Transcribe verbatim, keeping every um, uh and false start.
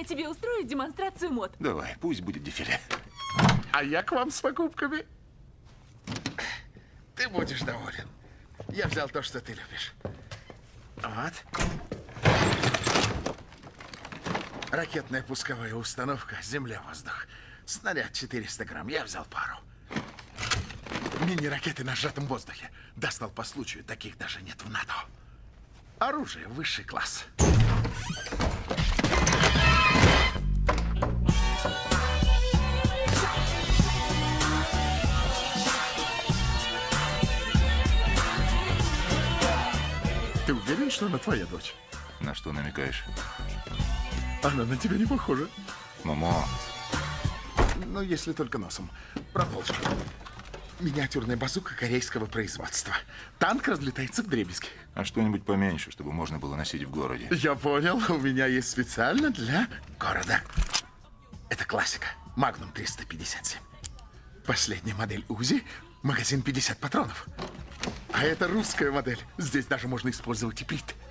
я тебе устрою демонстрацию мод. Давай, пусть будет дефиле. А я к вам с покупками. Ты будешь доволен. Я взял то, что ты любишь. Вот. Ракетная пусковая установка «Земля-воздух». Снаряд четыреста грамм. Я взял пару. Мини-ракеты на сжатом воздухе. Достал по случаю. Таких даже нет в НАТО. Оружие высший класс. Ты уверен, что она твоя дочь? На что намекаешь? Она на тебя не похожа. Момо. Ну, если только носом. Продолжим. Миниатюрная базука корейского производства. Танк разлетается вдребезги. А что-нибудь поменьше, чтобы можно было носить в городе. Я понял. У меня есть специально для города. Это классика. Магнум триста пятьдесят семь. Последняя модель УЗИ. Магазин пятьдесят патронов. А это русская модель. Здесь даже можно использовать иприт.